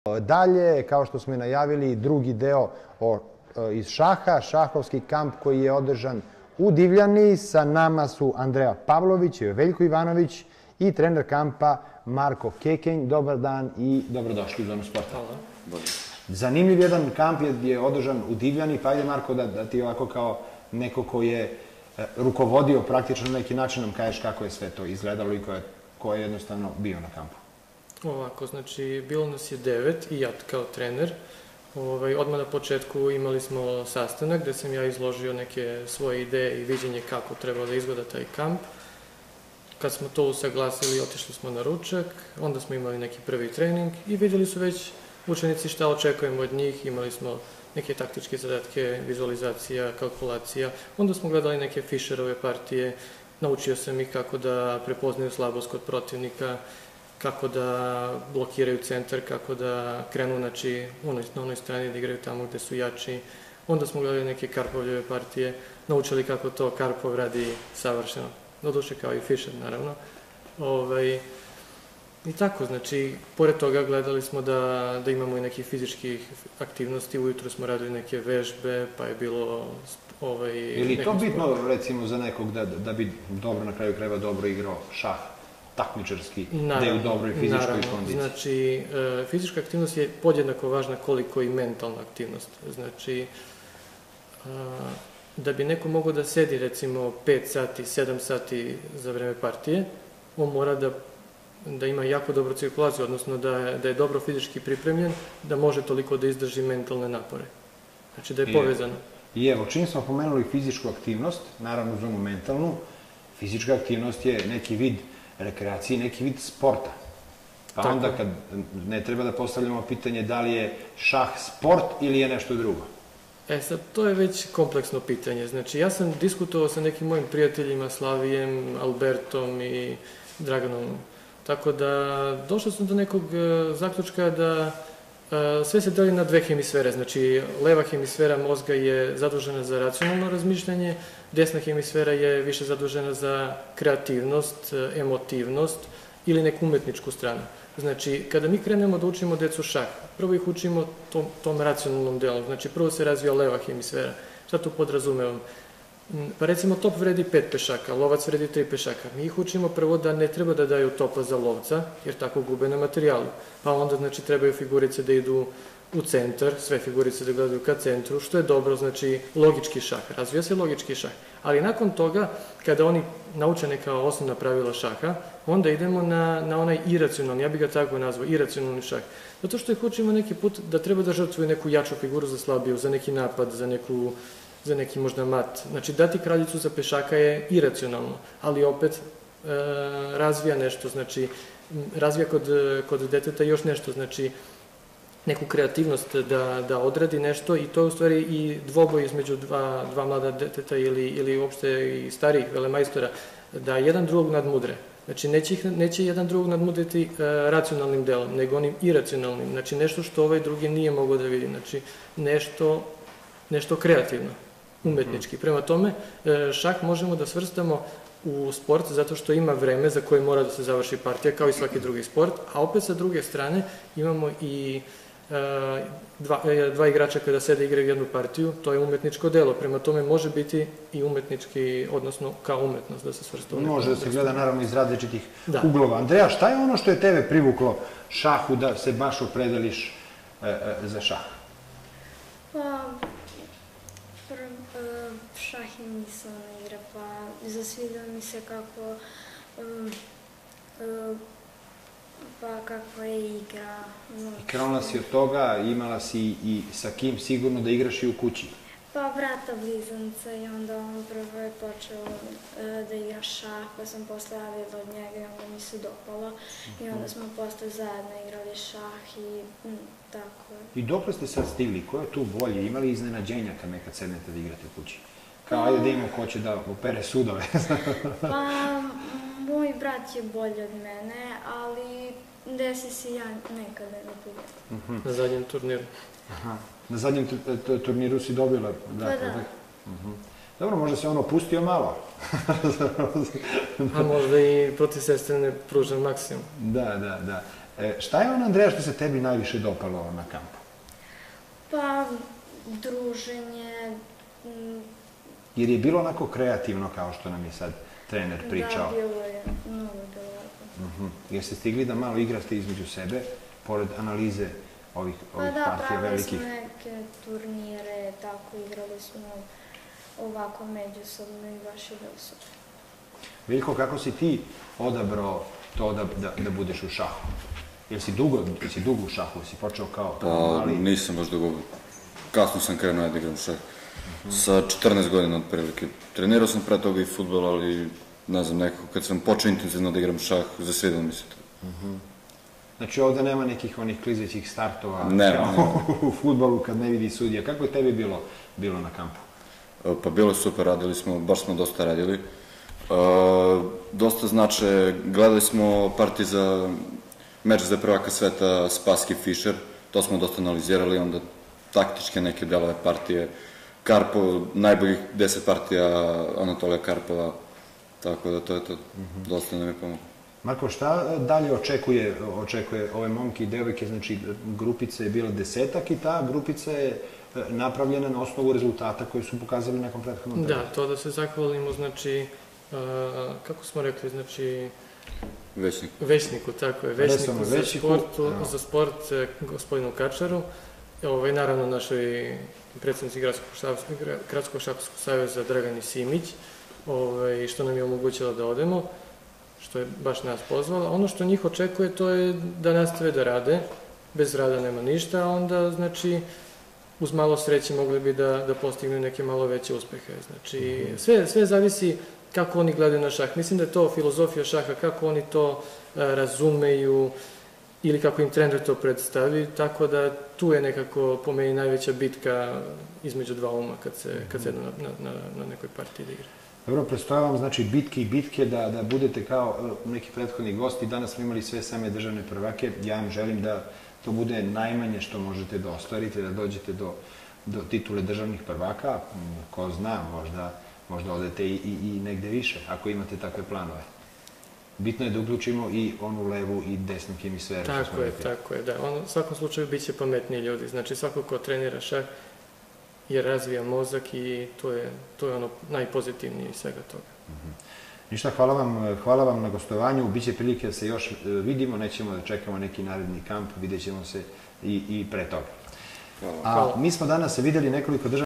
Dalje, kao što smo i najavili, drugi deo iz šaha, šahovski kamp koji je održan u Divljani. Sa nama su Andreja Pavlović, Veljko Ivanović i trener kampa Marko Kekenj. Dobar dan i dobrodošli u Zonu sporta. Hvala. Zanimljiv jedan kamp je održan u Divljani, pa ajde Marko da ti ovako kao neko ko je rukovodio praktično na neki način nam kažeš kako je sve to izgledalo i ko je jednostavno bio na kampu. Ovako, znači, bilo nas je 9 i ja kao trener. Odmah na početku imali smo sastanak gde sam ja izložio neke svoje ideje i viđenje kako treba da izgleda taj kamp. Kad smo to usaglasili, otišli smo na ručak, onda smo imali neki prvi trening i vidjeli su već učenici šta očekujemo od njih. Imali smo neke taktičke zadatke, vizualizacija, kalkulacija. Onda smo gledali neke Fischerove partije, naučio sam ih kako da prepoznaju slabost kod protivnika, kako da blokiraju centar, kako da krenu na onoj strani da igraju tamo gde su jači. Onda smo gledali neke Karpovljeve partije, naučili kako to Karpov radi savršeno. Doduše kao i Fischer, naravno. I tako, znači, pored toga gledali smo da imamo i nekih fizičkih aktivnosti. Ujutro smo radili neke vežbe, pa je bilo... Je li to bitno, recimo, za nekog da bi dobro na kraju krajeva dobro igrao šah? Takmičarski, da je u dobroj fizičkoj kondiciji. Znači, fizička aktivnost je podjednako važna koliko i mentalna aktivnost. Znači, da bi neko mogao da sedi, recimo, 5 sati, 7 sati za vreme partije, on mora da ima jako dobru cirkulaciju, odnosno da je dobro fizički pripremljen, da može toliko da izdrži mentalne napore. Znači, da je povezano. I evo, čim smo pomenuli fizičku aktivnost, naravno uz onu mentalnu, fizička aktivnost je neki vid rekreacije, neki vid sporta. Pa onda kad ne treba da postavljamo pitanje da li je šah sport ili je nešto drugo. Sad, to je već kompleksno pitanje. Znači, ja sam diskutovao sa nekim mojim prijateljima, Slavijem, Albertom i Draganom. Tako da, došao sam do nekog zaključka da sve se deli na dve hemisfere. Znači, leva hemisfera mozga je zadužena za racionalno razmišljanje, desna hemisfera je više zadužena za kreativnost, emotivnost ili neku umetničku stranu. Znači, kada mi krenemo da učimo decu šah, prvo ih učimo tom racionalnom delu. Znači, prvo se razvija leva hemisfera. Šta tu podrazumevam? Pa recimo, top vredi 5 pešaka, lovac vredi 3 pešaka. Mi ih učimo prvo da ne treba da daju topa za lovca, jer tako gube na materijalu. Pa onda, znači, trebaju figurice da idu u centar, sve figurice da gledaju ka centru, što je dobro, znači, logički šah. Razvija se logički šah. Ali nakon toga, kada oni nauče neka osnovna pravila šaha, onda idemo na onaj iracionalni, ja bih ga tako nazvao, iracionalni šah. Zato što ih učimo neki put da treba da žrtvuju neku jaču figuru za slabiju, za neki napad, za neki možda mat. Znači, dati kraljicu za pešaka je iracionalno, ali opet razvija nešto, znači, razvija kod deteta još nešto, znači, neku kreativnost da odradi nešto i to je u stvari i dvoboj između dva mlada deteta ili uopšte i starijih velemajstora, da jedan drugog nadmudre. Znači, neće jedan drugog nadmudriti racionalnim delom, nego onim iracionalnim. Znači, nešto što ovaj drugi nije mogao da vidi. Znači, nešto kreativno, umetnički. Prema tome, šah možemo da svrstamo u sport zato što ima vreme za koje mora da se završi partija, kao i svaki drugi sport, a opet sa druge strane imamo i dva igrača kada sede igraju jednu partiju, to je umetničko delo. Prema tome može biti i umetnički, odnosno kao umetnost da se svrsta. Može da se gleda naravno iz različitih uglova. Andreja, šta je ono što je tebe privuklo šahu da se baš opredeliš za šah? Pa, šah je mislena igra, pa zasvidao mi se kakva je igra. Krenula si od toga, imala si i sa kim sigurno da igraš i u kući? Pa brata blizanca i onda on prvo je počeo da igra šah, pa sam posle avila od njega i onda mi se dopalo. I onda smo posle zajedno igrali šah i tako. I dokle ste sad stigli? Ko je tu bolje? Ima li iznenađenja kad nekad sednete da igrate u kući? Kao ajde da imamo ko će da opere sudove. Pa, moj brat je bolji od mene, ali desi se ja nekada ne pogodim. Na zadnjem turniru. Na zadnjem turniru si dobila? Pa da. Dobro, možda se on opustio malo. A možda i protiv sestre ne pruža maksimum. Da. Šta je ono, Andreja, što se tebi najviše dopalo na kampu? Pa, druženje. Jer je bilo onako kreativno kao što nam je sad trener pričao. Da, bilo je. Mnogo je bilo lepo. Jeste stigli da malo igrate između sebe, pored analize ovih partija pravili velikih? smo neke turnire, tako igrali smo ovako međusobno i baš je bilo super. Veljko, kako si ti odabrao to da budeš u šahu? Jesi dugo u šahu? Si počeo kao mali? Nisam baš dugo. Kasno sam krenuo da igram šah. Sa 14 godina otprilike. Trenirao sam pre toga i fudbal, ali ne znam, nekako kad sam počeo intenzivno da igram šah, zasvidalo mi se to. Znači ovde nema nekih onih klizećih startova Nema. U fudbalu kad ne vidi sudija. Kako je tebi bilo na kampu? Pa bilo je super, radili smo, baš smo dosta radili. Dosta znače, gledali smo partije za meč za prvaka sveta Spassky Fischer, to smo dosta analizirali, onda taktičke neke delove partije, Karpov, najboljih 10 partija Anatolija Karpova, tako da to je to, dosta nam je pomoglo. Marko, šta dalje očekuje ove momke i devojke? Znači, grupica je bila 10-ak i ta grupica je napravljena na osnovu rezultata koje su pokazali nakon prethodnog treninga. Da, to da se zahvalimo, znači, kako smo rekli, znači... Većniku, tako je. Većniku za sport, gospodinu Kačaru. Naravno, našoj predsjednici Gradskog šahovskog saveza Dragani Simić, što nam je omogućilo da odemo, što je baš nas pozvala. Ono što njih očekuje, to je da nastave da rade. Bez rada nema ništa, a onda, znači, uz malo sreće mogli bi da postignu neke malo veće uspehe. Znači, sve zavisi kako oni gledaju na šah. Mislim da je to filozofija šaha, kako oni to razumeju ili kako im trener to predstavi, tako da tu je nekako po meni najveća bitka između dva uma kad se na nekoj partiji da igra. Dobro, predstavljam vam, znači, bitke i bitke, da budete kao neki prethodni gosti. Danas smo imali sve same državne prvake. Ja im želim da to bude najmanje što možete da ostvarite, da dođete do titule državnih prvaka. Ko zna, možda odete i negde više, ako imate takve planove. Bitno je da uključimo i onu levu i desnu hemisferu. Tako je, da. U svakom slučaju bit će pametniji ljudi. Znači, svako ko trenira šah je razvija mozak i to je ono najpozitivnije iz svega toga. Ništa, hvala vam na gostovanju. Biće prilike da se još vidimo, nećemo da čekamo neki naredni kamp, vidjet ćemo se i pre toga. A mi smo danas videli nekoliko državnih